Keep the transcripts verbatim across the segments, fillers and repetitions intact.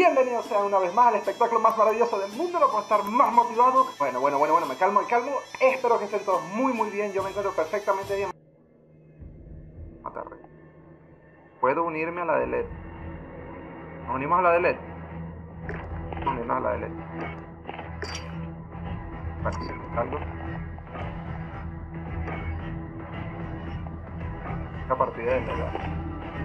Bienvenidos sean una vez más al espectáculo más maravilloso del mundo. No puedo estar más motivado. Bueno, bueno, bueno, bueno, me calmo, me calmo. Espero que estén todos muy, muy bien. Yo me encuentro perfectamente bien. Matarre. ¿Puedo unirme a la de L E D? ¿Nos unimos a la de L E D? Nos unimos a la de L E D. Vale, si me salgo. Esta partida de L E D.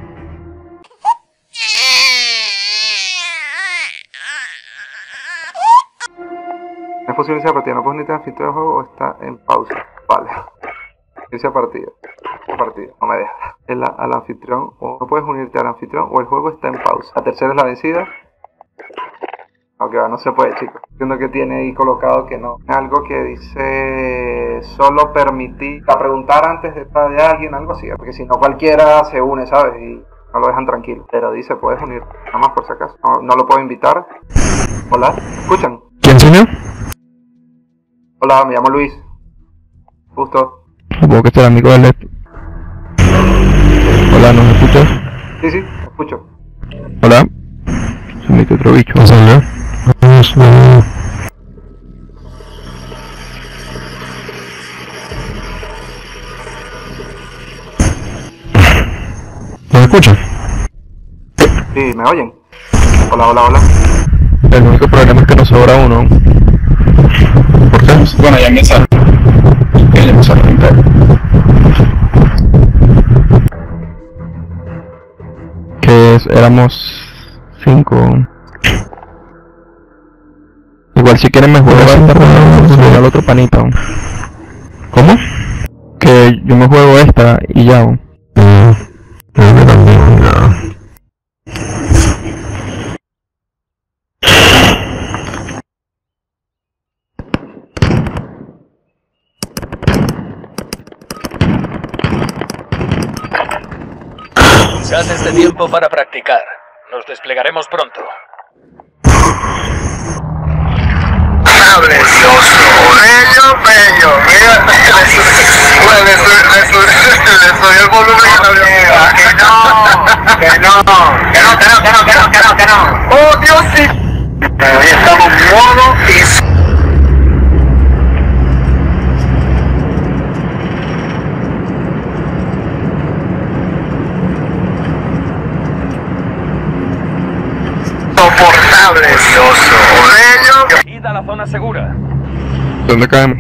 ¿Es posible iniciar partida? ¿No puedo unirte al anfitrión del juego o está en pausa? Vale. Inicia partida. Inicia partida. No me deja. El, al anfitrión. O no puedes unirte al anfitrión o el juego está en pausa. La tercera es la vencida. Ok, no se puede, chicos. Entiendo que tiene ahí colocado que no. Algo que dice solo permitir a preguntar antes de estar de alguien, algo así. Porque si no cualquiera se une, ¿sabes? Y no lo dejan tranquilo. Pero dice puedes unir. Nada más por si acaso. No, no lo puedo invitar. Hola. ¿Escuchan? ¿Quién, señor? Hola, me llamo Luis. Justo. Supongo que es el amigo de L E D. Hola, ¿nos escuchas? Sí, sí, escucho. Hola. Se mete otro bicho. ¿Qué salió? ¿Nos escuchan? Sí, ¿me oyen? Hola, hola, hola. El único problema es que nos sobra uno. ¿Por qué? Bueno, ya me sale. Ya me sale entero. Que es, éramos cinco. Igual si quieren me juego esta para subir al otro panito. ¿Cómo? Que yo me juego esta y ya. Mm, yo me también, ya. Se hace este tiempo para practicar. Nos desplegaremos pronto. Precioso, bello, bello. Mira, le subí el volumen que no había. Que no, que no, que no, que no, que no, que no, que no, que no. Oh, Dios, sí. Hoy estamos en modo y... Precioso, bello. Ida a la zona segura. ¿Dónde caemos?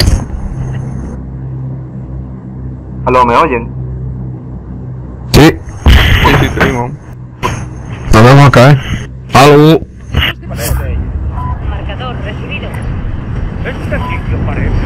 ¿Aló, me oyen? Sí. Sí, sí, tenemos. ¿Dónde vamos a caer? ¡Aló! Marcador recibido. Este sitio parece.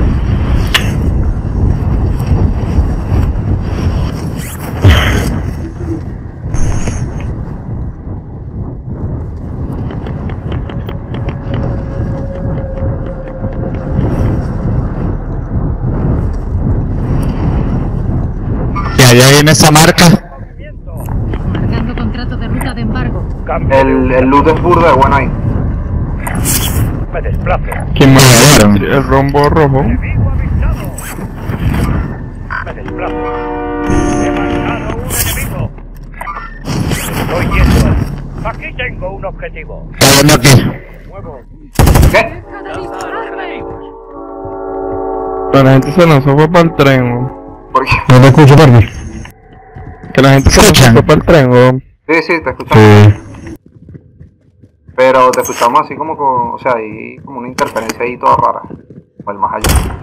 Allá viene esa marca. Marcando contrato de ruta de embargo. El, el loot es burda, bueno ahí. Me desplazo. ¿Quién me lo dio? El rombo rojo. Enemigo avistado. Me desplazo. He marcado un enemigo. Estoy yendo. Aquí tengo un objetivo. ¿Dónde aquí? Muevo. ¿Qué? Lanza a los enemigos. Pero la gente se lanzó fue para el tren. ¿O? ¿Por qué? No te escucho, Parque. Que la gente se lanzó fue para el tren. ¿O? Sí, sí, te escuchamos. Sí. Pero te escuchamos así como con... O sea, hay como una interferencia ahí toda rara. O el más allá.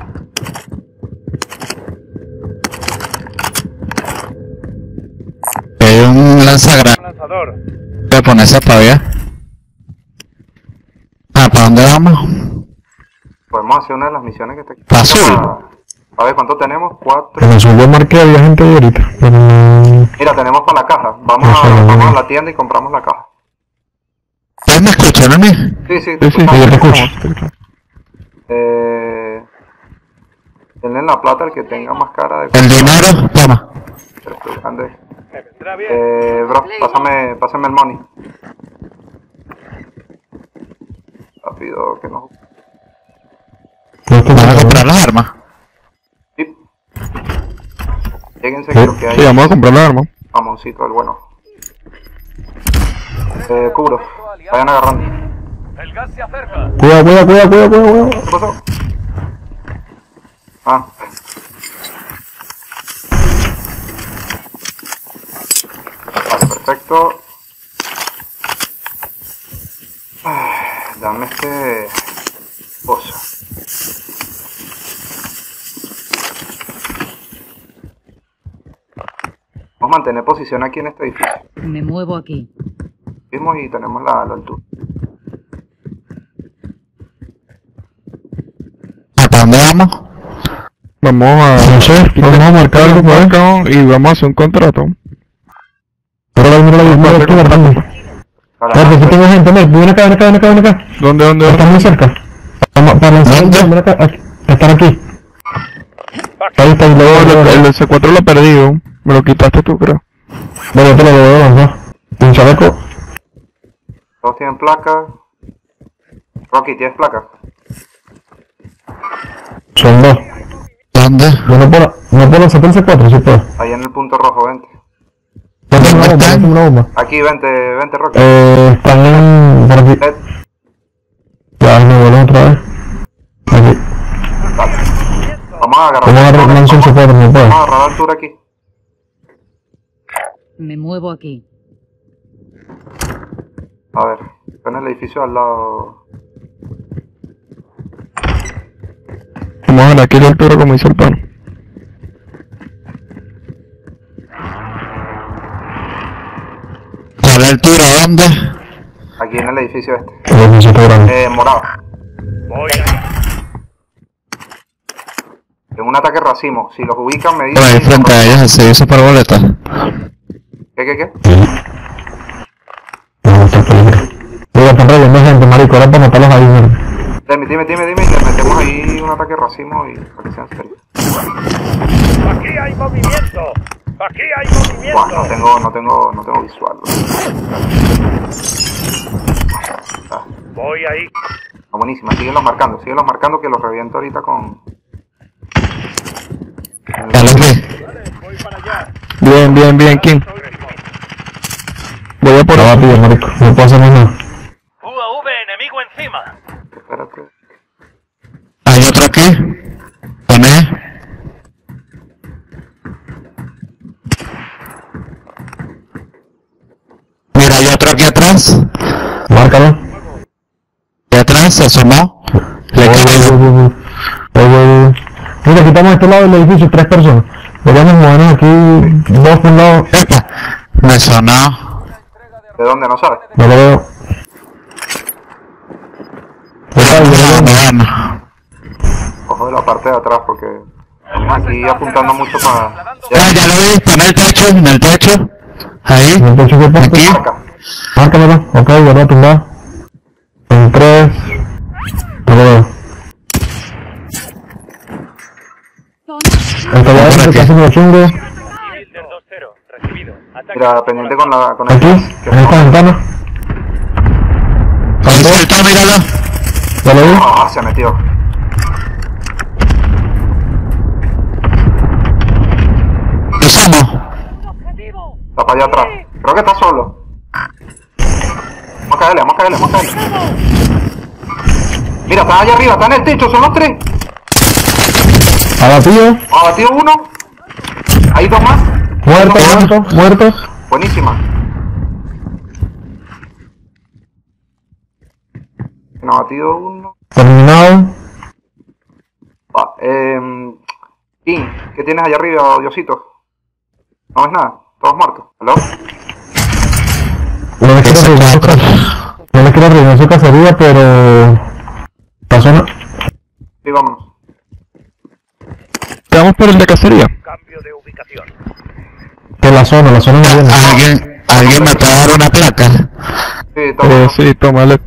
Hay un lanzagranadas. Lanzador. Voy a poner esa pavia. Ah, ¿para dónde vamos? Podemos hacer una de las misiones que te... ¿Para azul? A ver, ¿cuánto tenemos? Cuatro... En azul yo marqué, había gente ahí ahorita. Pero... Mira, tenemos para la caja. Vamos a, vamos a la tienda y compramos la caja. ¿Ustedes me escuchan a mí? Sí, sí, Sí, sí, escuchamos, yo te escucho. escuchamos. Eh... Denle la plata al que tenga más cara de... El dinero, toma. Estoy grande. Me vendrá bien. Eh, bro, pásame, pásame el money. Rápido, que no... ¿Van a comprar las armas? Sí. Lléguense que lo que hay... Sí, vamos a comprar las armas. Mamoncito, el bueno. Eh, cubro. Vayan agarrando. El gas se acerca. Cuidado, cuidado, cuidado, cuidado, cuidado. ¿Qué pasó? Ah. Vale, perfecto. Ah, dame este... cosa. Vamos a mantener posición aquí en este edificio. Me muevo aquí. Mismo y tenemos la, la altura. ¿Hasta dónde vamos? Vamos a... No sé, vamos a marcar el marcado y vamos a hacer un contrato. Míralo, míralo, míralo, estoy guardando. Espérate, aquí tengo gente, ven acá, ven acá, ven acá, ven acá. ¿Dónde, dónde? Está muy cerca. Vamos, para lanzar, ven acá, aquí, están aquí. Ahí está, el de el C cuatro lo he perdido. Me lo quitaste tú, creo. Bueno, te lo devuelvo, ¿no? Un chaleco. Todos tienen placa. Rocky, ¿tienes placa? Son dos. ¿Dónde? Yo no puedo, no puedo lanzar el C cuatro, sí puedo. Ahí en el punto rojo, vente. Dame una bomba, dame una bomba. Aquí, vente, vente, Rocky. Eh, están en... por aquí. Ed, Ya, me vuelven otra vez. Aquí. vale. Vamos a agarrar. Vamos a agarrar lanzar el C cuatro, no puedo. Vamos a agarrar la altura aquí. Me muevo aquí. A ver, está en el edificio al lado. Vamos a ver aquí la altura como hizo el pan. ¿A la altura dónde? Aquí en el edificio este. El edificio está grande. Eh, morado. Voy ahí. En un ataque racimo. Si los ubican, me Por ahí dicen. frente a ellos, el servicio por boleta. ¿Qué, qué, qué? No, está peligro. Oiga, están reyendo gente, marico, ahora para matarlos ahí, mierda. Dime, dime, dime, dime. Y le metemos ahí un ataque racimo y para que sean serios. Aquí hay movimiento. Aquí hay Buah, no movimiento. tengo, no tengo, no tengo visual. Ah, Voy ahí. está buenísima. Síguelos marcando, síguelos marcando que los reviento ahorita con... Ya los vi. Voy para allá. Bien, bien, bien, King. Voy a por ahí. Rápido, marico, no puedo hacer más nada. U A V, enemigo encima. Espérate. Hay otro aquí. ¿Dónde? Mira, hay otro aquí atrás. Márcalo. Aquí atrás se asomó. Le Voy, voy, quedó. voy, voy, voy, voy. Mira, quitamos este lado del edificio, tres personas. Deberíamos movernos aquí, dos por un lado. Epa, me sonó. ¿De dónde? ¿No sabes? No lo veo. Está ahí, Ah, ya lo veo. bueno. Ojo de la parte de atrás porque... Estamos aquí apuntando mucho para... Ah, ya lo vi, está en el techo, en el techo. Ahí, ¿En el techo qué parte? aquí. Acá. Márcalo, ok, ya lo he tumbado. En tres. No lo veo. Esta ya es casi me lo chungo. Civil del dos cero. Recibido. Ataque. Mira, pendiente con la... Con Aquí, el... en esta ventana. Ahí está, míralo. Ya lo vi. Ah, se metió. Usamos. Está para allá atrás. Creo que está solo. Vamos a caerle, vamos a caerle, vamos a caerle. Mira, están allá arriba, están en el techo, son los tres. Abatido. Abatido uno. Hay dos más. Muerto, muerto, muerto. Buenísima. No, abatido uno. Terminado. Ah, eh, King, ¿qué tienes allá arriba, Diosito? No ves nada, todos muertos. ¿Aló? No me quiero arruinar su casa. No me quiero arruinar su cacería, pero... Pasó una... Sí, vámonos. Vamos por el de cacería. Cambio de ubicación. Que la zona, la zona no viene. Alguien, alguien me acaba de dar una placa. Sí, estamos. Eh, sí, tómale.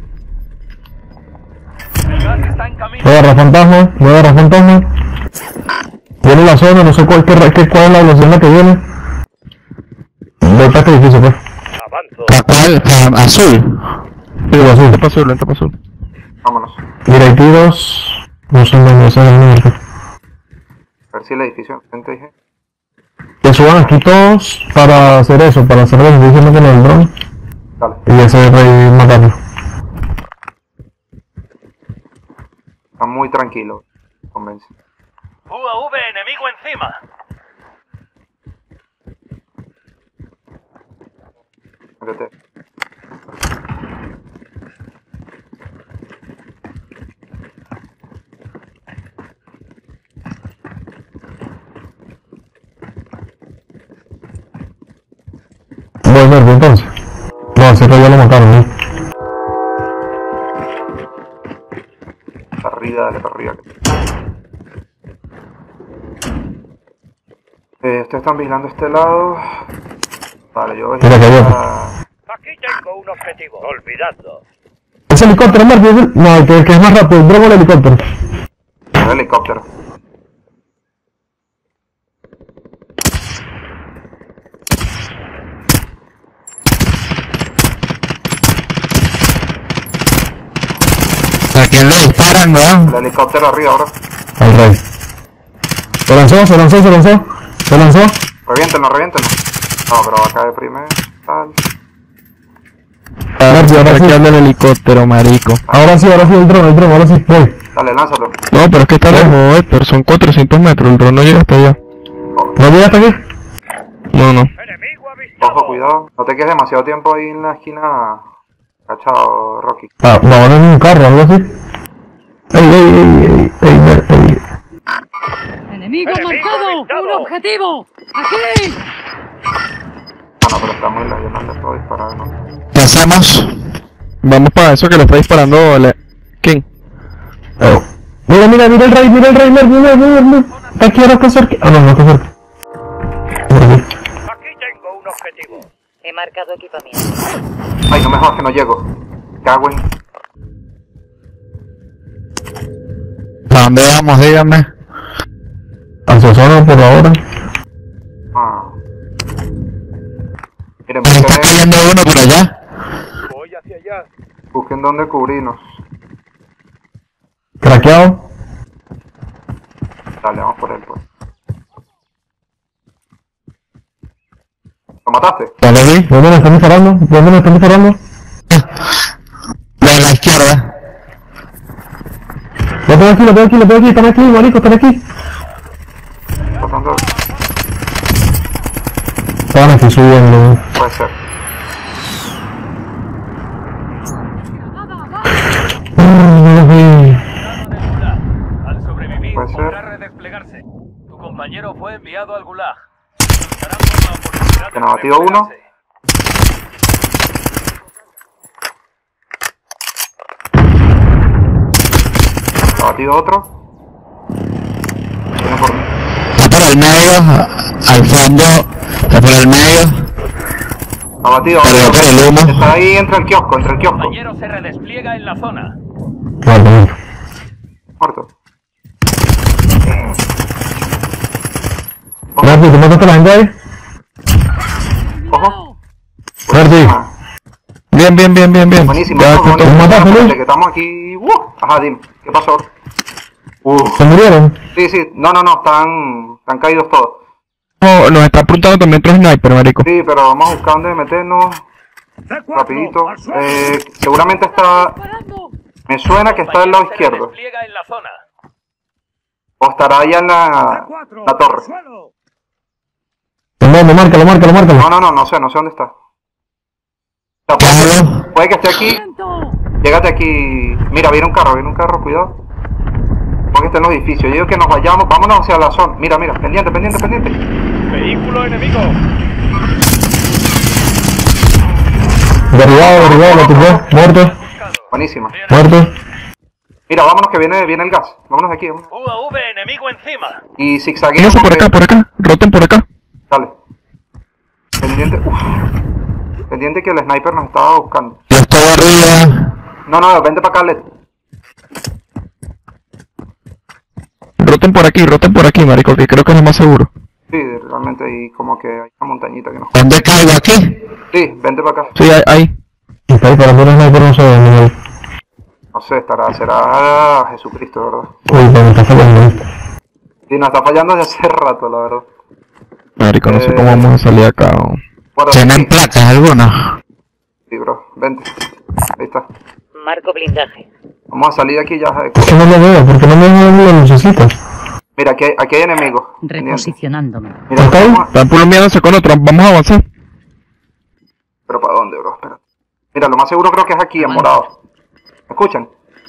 El gas está en camino. Voy a agarrar fantasma, voy a agarrar fantasma. Viene la zona, no sé cuál, qué, qué, cuál es la velocidad en la que viene. Voy para este edificio, pues. Avanzo. ¿Para cuál? ¿Para azul? Sí, lo azul. Lenta azul, lenta azul. Vámonos. Directivos... No sé dónde es el número. A ver si el edificio. Gente, dije. Que suban aquí todos para hacer eso, para hacer lo que estoy diciendo con el dron. Dale. Y ese rey matarlo. Está muy tranquilo. Convence. U A V enemigo encima. Métete. Voy a ver, entonces. No, ese ya lo mataron, ¿no? Para arriba, dale para arriba. Eh, ustedes están vigilando este lado. Vale, yo voy Mira que había. a... Aquí tengo un objetivo. Olvidadlo. Ese helicóptero, Marco, ese- no, el que, el que es más rápido, bravo el helicóptero. el helicóptero. ¿A quién le disparan, weón? El helicóptero arriba ahora. Al rey. Se lanzó, se lanzó, se lanzó. Se lanzó. Reviéntenlo, reviéntenlo. No, pero va a caer primero. Tal. Marco, ahora sí. el helicóptero, marico. Ahora sí, ahora sí, el dron, el dron, ahora sí. Voy. Dale, lánzalo. No, pero es que está lejos, Héctor. Son cuatrocientos metros. El dron no llega hasta allá. ¿No llega hasta aquí? No, no. Enemigo avistado. Ojo, cuidado. No te quedes demasiado tiempo ahí en la esquina. Cachado, Rocky. Ah, no, ahora en un carro, algo así. Ey, ey, ey, ey, ey, ey. ¡Enemigo ¡Enemigo marcado! avistado! ¡Un objetivo! ¡Aquí! Ah, no, pero está muy lejos. Yo no le puedo disparar, ¿no? ¿Qué hacemos? Vamos para eso que le está disparando. Le... ¿Quién? Oh. Mira, mira, mira el rey, mira el rey, mira, mira, mira, mira. Está aquí, ahora está cerca. Ah, no, no está cerca. Aquí tengo un objetivo. He marcado equipamiento. Ay, no me jodas que no llego. Cago en... ¿A dónde vamos? Dígame. A su zona por ahora. Ah. Miren, ¿Me está busquen, cayendo uno por allá? Voy hacia allá. busquen dónde cubrirnos. Craqueado. Dale, vamos por él, pues. ¿Lo mataste? ¿Ya lo vi? ¿Dónde le están disparando? ¿Dónde le están disparando? De la izquierda. Lo tengo aquí, lo tengo aquí, lo tengo aquí, están aquí, marico, están aquí. Pasando... Estaban aquí subiendo. Puede ser. Ay, Al sobrevivir, Puede ser. podrá redesplegarse. Tu compañero fue enviado al Gulag. Darán por la oportunidad Que de nos ha batido uno. redesplegarse. ¿Lo ha batido otro? Viene por mí. Está por el medio, al fondo, está por el medio. Lo ha batido Pero otro. por el humo. Está ahí entre el kiosco, entre el Tu kiosco. compañero se redespliega en la zona. muerto, muerto. Muerto. Marty, ¿tú mataste a la gente ahí? Ojo. Marty. Ah, Bien, bien, bien, bien, bien. buenísimo. Ya, Ojo, que buenísimo. ¿Lo mataste, Luis? Espérate, que estamos aquí. Uh, ajá, dime. ¿Qué pasó? Uh, ¿Se murieron? sí, sí. No, no, no. Están, están caídos todos. to- nos está apuntando también otro sniper, marico. Sí, pero vamos a buscar dónde meternos. Rapidito. Eh, seguramente está... Me suena que está del lado Se izquierdo. redespliega en la zona. O estará allá en la, la torre. ¿En dónde? Márcalo, márcalo, márcalo. No, no, no, no sé, no sé dónde está. O sea, puede, puede que esté aquí. Llégate aquí. Mira, viene un carro, viene un carro, cuidado. Puede que esté en los edificios. Yo digo que nos vayamos, vámonos hacia la zona. Mira, mira, pendiente, pendiente, pendiente. Vehículo enemigo. Derribado, derribado, lo tumbó. Muerto, Buenísima. muerto. Mira, vámonos que viene, viene el gas. Vámonos de aquí. vámonos. U A V enemigo encima. Y zigzagueamos. Eso por acá, por acá. Roten por acá. Dale. Pendiente, uff. Pendiente que el sniper nos estaba buscando. Yo estoy arriba. No, no, vente para acá, Led. Roten por aquí, roten por aquí, marico, que creo que es lo más seguro. Sí, realmente hay como que hay una montañita que nos... ¿Dónde caigo? ¿Aquí? Sí, vente para acá. Sí, ahí, ahí. Y está disparando un sniper, no sé dónde. No sé, estará, será Jesucristo, ¿verdad? Uy, pero me está fallando. Sí, nos está fallando desde hace rato, la verdad. Marico, no sé Eh, cómo vamos a salir acá. ¿No? Bueno, ¿Tienen sí, placas alguna? sí, bro, vente. Ahí está. Marco blindaje. Vamos a salir de aquí ya. eh. Es que no lo veo, porque no me veo lo necesito. Mira, aquí hay, aquí hay enemigos. Reposicionándome. Mira, ¿Ok? vamos a- Están pulumeándose con otro, vamos a avanzar. Pero ¿para dónde, bro? Espera. Mira, lo más seguro creo que es aquí, en morado. ¿Me escuchan?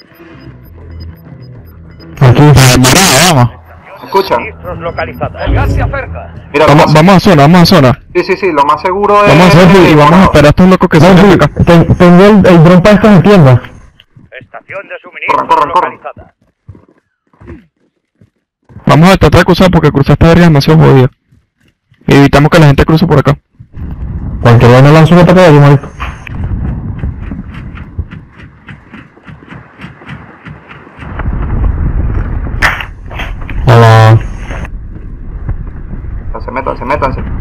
Aquí. Para el morado, vamos. ¿Me escuchan? Registros localizados. El gas se acerca. Mira, lo Vamos, más... vamos a zona, vamos a zona. Sí, sí, sí, lo más seguro es... Vamos a hacer y vamos a morado. esperar a estos locos que No, salen sí, de acá. ten- tengo el, el dron para estas tiendas. Estación de suministro Corran, corran, corran. localizada. Vamos a tratar de cruzar porque cruzar esta área es demasiado jodida. Y evitamos que la gente cruce por acá. Cualquier día me lanzo una patada de marico. Hola. Se metan, se metan, se...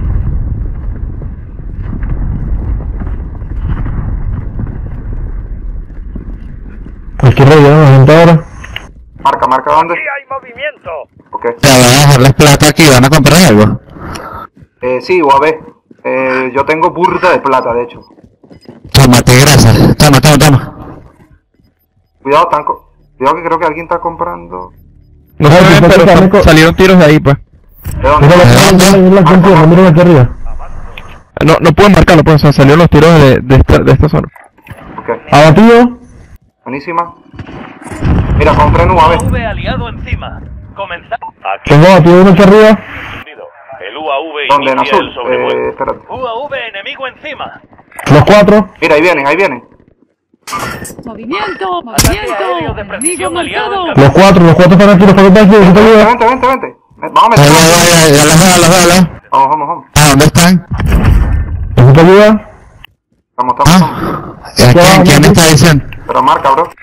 Aquí rellenamos la gente ahora. Marca, marca dónde. ¡Sí hay movimiento! Ok. Te van a dejarles plata aquí, van a comprar algo. Eh, sí, o a ver. Eh, yo tengo burda de plata, de hecho. Tómate, gracias. Toma, toma, toma. Cuidado, tanco. Cuidado que creo que alguien está comprando... No Ay, se ven, ¿por qué pero te sa- rico? salieron tiros de ahí, pues. ¿De dónde? Mira la mira, mira la Marca, gente, marca. mira aquí arriba. No, no pueden marcarlo, pues, o sea, salieron los tiros de, de, esta, de esta zona. Ok, Abatido. buenísima. Mira, compré en U A V. U A V aliado encima. Comenzamos. Aquí. Tengo abatido uno aquí arriba. El U A V ¿Dónde? En inicia azul. el sobrevuelo. Eh, espérate. U A V enemigo encima. Los cuatro. Mira, ahí vienen, ahí vienen. ¡Movimiento! Ataque aéreo movimiento! de ¡Enemigo precisión aliado en marcado! camino. Los cuatro, los cuatro están aquí, los cuatro están aquí, los cuatro Vente, ayuda. vente, vente, vente. Eh, Vamos a Ya, meter. ya, ya, ya los veo, los veo, los veo. Vamos, vamos, vamos. Ah, ¿dónde están? Necesito ayuda. Estamos, estamos, estamos. Ah, ¿a quién, quién está diciendo? Pero marca, bro.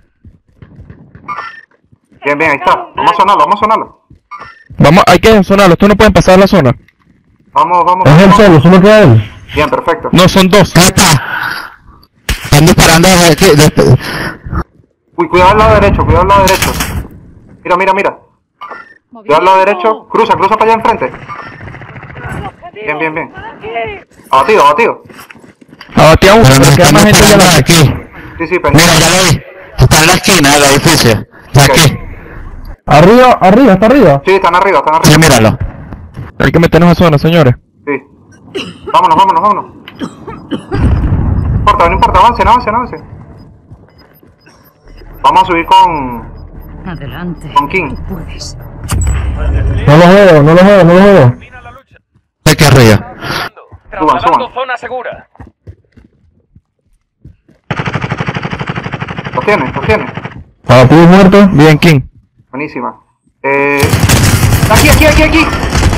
Bien, bien, ahí está. Vamos a sonarlo, vamos a sonarlo. Vamos, hay que sonarlo, estos no pueden pasar la zona. Vamos, vamos. Es él vamos. solo, solo queda él. Bien, perfecto. No, son dos. Acá está. Están disparando desde aquí. desde- Uy, cuidado al lado derecho, cuidado al lado derecho. Mira, mira, mira. Cuidado al lado derecho. Cruza, cruza para allá enfrente. Bien, bien, bien. Abatido, abatido. Abatido a uno, Pero nos pero queda están más gente disparando allá. de aquí. Sí, sí, Mira, pendiente. ya lo vi. Está en la esquina del edificio. De Ok. aquí. Arriba, arriba, está arriba. Sí, están arriba, están Sí, arriba. míralo. Hay que meternos a zona, señores. Sí. Vámonos, vámonos, vámonos. No importa, no importa, avancen, avancen, avancen. Vamos a subir con... Adelante. con King. Puedes. No los veo, no los veo, no los veo. Termina la lucha. De aquí arriba. Trasladando suban. zona segura. Los tiene, los tiene. Abatido muerto. Bien, King. Buenísima. Eh... Aquí, aquí, aquí, aquí.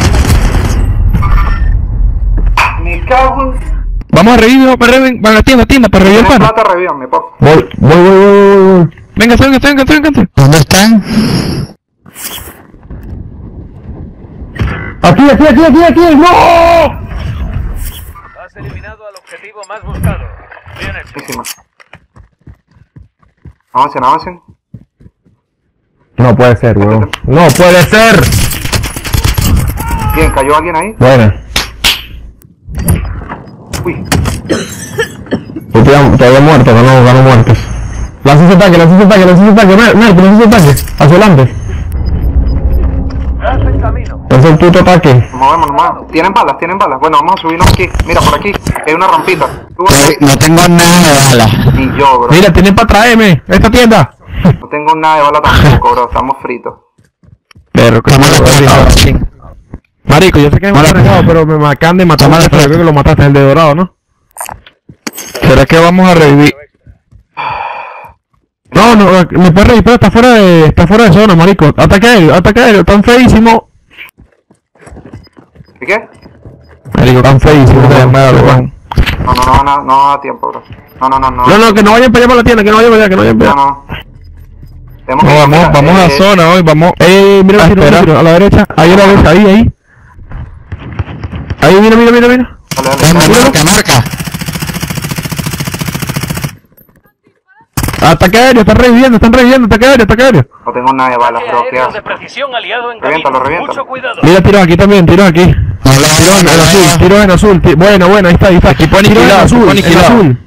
Me cago en... Vamos a revivir, vamos a revivir, van a la tienda, tienda, para revivir el Tienen pana. plata, revívanme, por favor. Voy, voy, voy, voy, voy, voy. Venga, venga, venga, venga, venga. ¿Dónde están? Aquí, aquí, aquí, aquí, aquí. ¡No! Has eliminado al objetivo más buscado. Bien hecho. Buenísima. Avancen, avancen. No puede ser, weón. No puede ser. Bien, cayó alguien ahí. Buena. Uy, Yo te amo- todavía muerto, ganó, ganó muertos. Lanza ese ataque, lanza ese ataque, lanza ese ataque, Mer, Mer, lanza ese ataque. Hacia adelante. Gas en camino. Lanza el puto ataque. movemos nomás. Tienen balas, tienen balas. Bueno, vamos a subirnos aquí. Mira, por aquí. Hay una rampita. Suban. Eh, No tengo nada de balas. Ni yo, bro. Mira, tienen para traerme esta tienda. No tengo nada de bala tampoco, bro. Estamos fritos. Pero que Vamos a la King. Marico, yo sé que es un Hola. regalo, pero me acaban de matar. Toma la Yo creo que lo mataste, el de dorado, ¿no? ¿Será que vamos a revivir? No, no, me puede revivir, pero está fuera de, está fuera de zona, marico. Ataque aéreo, ataque aéreo, tan feísimo. ¿Y qué? Marico, tan feísimo. No, que no, me da no. vergüenza. No, no, no, no, no da tiempo, bro. No, no, no, no. No, no, que no vayan para allá para la tienda, que no vayan para allá, que no vayan para No, allá. no. Tenemos No, que- vamos, mira, vamos a eh, zona hoy, vamos. Eh, mira, Ah, tiro, espera. tiro, a la derecha, ahí a la derecha, ahí, ahí. Ahí, mira, mira, mira, mira. Dale, dale, ¿Dónde? dale. Marca, marca. Ataque aéreo, están reviviendo, están reviviendo, ataque aéreo, ataque aéreo. No tengo nada de balas, Ataque bro. ¿Qué aéreo de haces? precisión aliado en Reviéntalo, camino. reviéntalo. Mucho cuidado. Mira, tiros aquí también, tiros aquí. No lo Tiros en veo, no el lo azul, veo. tiros en azul. ti- Bueno, bueno, ahí está, ahí está. Equipo aniquilado, en azul, equipo en aniquilado. azul.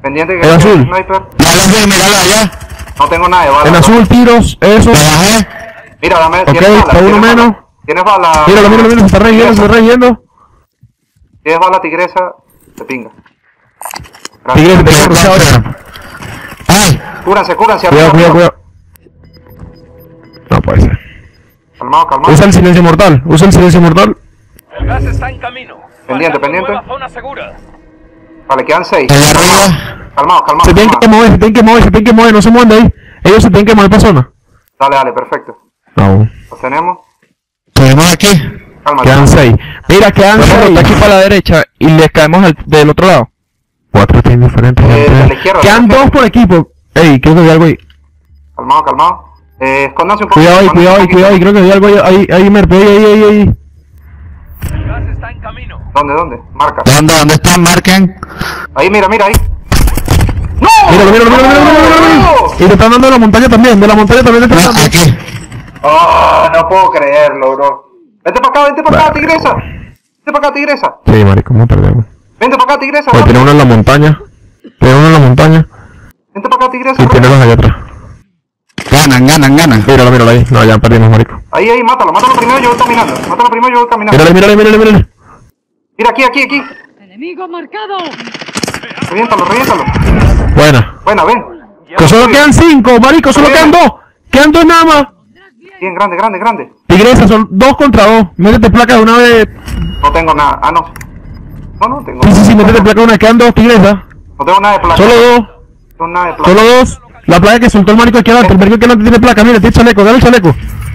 Pendiente que El hay azul. sniper. Ya lo vi, míralo allá. No tengo nada de bala. En bro. azul, tiros, eso. Lo bajé. Mira, dame. Ok, ¿tienes bala? está uno ¿Tienes bala? menos. ¿Tienes bala? Míralo, míralo, míralo, se está reyendo, se está reyendo. ¿Tienes bala tigresa? Te pinga. Gracias. Tigre, te tengo cruzado ya. Ay, Cúranse, cúranse. Cuidado, arriba, cuidado, arriba. cuidado. No puede ser. Calmado, calmado. Usa el silencio mortal, usa el silencio mortal. El gas está en camino. Pendiente, Marcando pendiente. nueva zona segura. Vale, quedan seis. allá Calmado, arriba. calmado. calmado, Se tienen que calmado. mover, se tienen que mover, se tienen que mover, no se muevan de ahí. Ellos se tienen que mover para zona. Dale, dale, perfecto. No. Los tenemos. Subimos aquí. Cálmate. Quedan seis. Mira, quedan Vamos a seis. rotar aquí para la derecha y les caemos al, del otro lado. Cuatro tienen diferentes. Eh, gente. de la izquierda, Quedan de la dos izquierda. por equipo. Ey, creo que vi algo ahí. Calmado, calmado. Eh, escóndanse un poco. Cuidado ahí, cuidado ahí, cuidado ahí. Creo que vi algo ahí. Ahí, ahí, Merpe, ahí, ahí, ahí, ahí. El gas está en camino. ¿Dónde, dónde? Marca. ¿Dónde, dónde están? Marquen. Ahí, mira, mira, ahí. ¡No! Míralo, míralo, míralo, míralo, míralo, míralo. Y te están dando de la montaña también. De la montaña también te No, están dando. aquí. Oh, no puedo creerlo, bro. Vente para acá, vente para acá, tigresa. Vente para acá, tigresa. Sí, marico, ¿cómo perdemos? Vente para acá, tigresa. Pues tiene uno en la montaña. Tiene uno en la montaña. Vente para acá, tigresa. Y tiene los allá atrás. Ganan, ganan, ganan. Míralo, míralo ahí. No, ya perdimos, marico. Ahí, ahí, mátalo, mátalo primero, yo voy caminando. Mátalo primero, yo voy caminando. Mírale, mírale, mírale, mírale. Mira, aquí, aquí, aquí. Enemigo marcado. Reviéntalo, reviéntalo. Buena. Buena, ven. Que solo quedan cinco, marico, solo quedan dos. Quedan dos nada más. Bien, grande, grande, grande. Tigresa, son dos contra dos. Métete placa de una vez. No tengo nada. Ah, no. No, no tengo. Sí, sí, sí, métete placa de una. Quedan dos, tigresa. No tengo nada de plata. Solo dos. No tengo nada de plata. Solo dos. La placa que soltó el marico aquí adelante. El marico que adelante tiene placa. Mira, tiene chaleco. Dale el chaleco.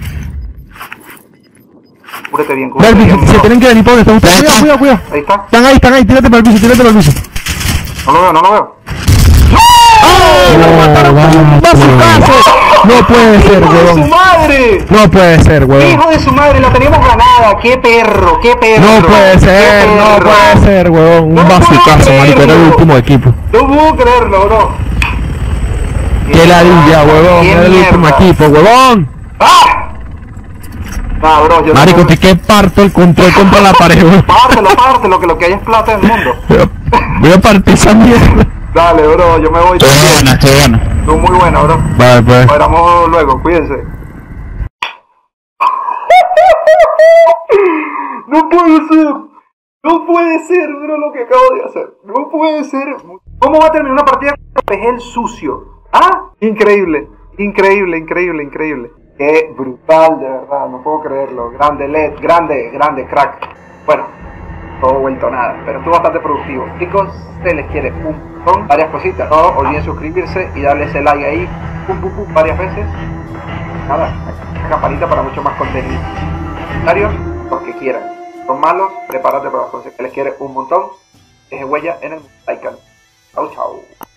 Cúrete bien, cúrete Dale, bien. se, se bro. tienen que venir por donde están ustedes. Cuidado, cuidado, cuidado. Ahí está. Están ahí, están ahí. Tírate para el piso, tírate para el piso. No lo veo, no lo veo. ¡Va a su casa! No puede ser, ¡Hijo de su huevón. madre! No puede ser, huevón. ¡Hijo de su madre! La teníamos ganada. ¡Qué perro! ¡Qué perro! No puede ¡Qué ser, no perro! puede ser, huevón. No Un puedo bazucazo, marico. Era el creerlo. último equipo. No puedo creerlo, bro. Qué ladilla, huevón. ¡Qué Era el último mierda! equipo, huevón. ¡Ah! Ah, bro, yo Marico, no que qué parto el control contra la pared, huevón. Pártelo, pártelo, que lo que hay es plata en el mundo. Voy a partir esa mierda. Dale, bro, yo me voy. Estoy buena, estoy buena. Tú muy buena, bro. Vale, pues. Nos veremos luego, cuídense. No puede ser. No puede ser, bro, lo que acabo de hacer. No puede ser. ¿Cómo va a terminar una partida con Pegel sucio? ¿Ah? Increíble. Increíble, increíble, increíble. Qué brutal, de verdad. No puedo creerlo. Grande L E D, grande, grande, crack. Bueno, todo vuelto a nada. Pero estuvo bastante productivo. Chicos, se les quiere un montón. Varias cositas. No olviden suscribirse y darle ese like ahí. Pum, pum, pum, varias veces. Nada, campanita para mucho más contenido. Comentarios, los que quieran. Son malos, prepárate para los consejos que les quiere un montón. Deje huella en el like. Chau, chau.